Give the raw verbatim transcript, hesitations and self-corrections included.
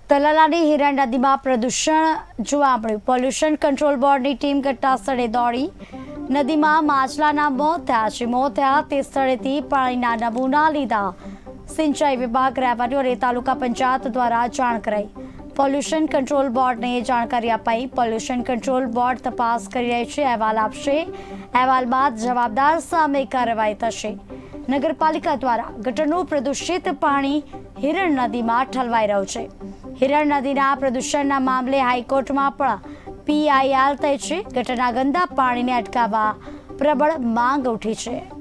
તલાલાની હિરણ નદીમાં પ્રદૂષણ જોવા મળ્યું। પોલ્યુશન કંટ્રોલ બોર્ડની ટીમ ઘટના સ્થળે દોડી નદીમાં માછલાના મોત થયા છે। મોત થયા તે સ્થળેથી પાણીના નમૂના લીધા સિંચાઈ વિભાગ, રેવન્યુ અને તાલુકા પંચાયત દ્વારા જાણ કરાઈ। પોલ્યુશન કંટ્રોલ બોર્ડને જાણકારી અપાઈ। પોલ્યુશન કંટ્રોલ બોર્ડ તપાસ કરી રહી છે, અહેવાલ આપશે। અહેવાલ બાદ જવાબદાર સામે કાર્યવાહી થશે। નગરપાલિકા દ્વારા ગટરનું પ્રદૂષિત પાણી હિરણ નદીમાં ઠલવાઈ રહ્યું છે। હિરણ નદીના પ્રદૂષણના મામલે હાઈકોર્ટમાં પણ પીઆઈએલ થઈ છે। ગટરના ગંદા પાણીને અટકાવવા પ્રબળ માંગ ઉઠી છે।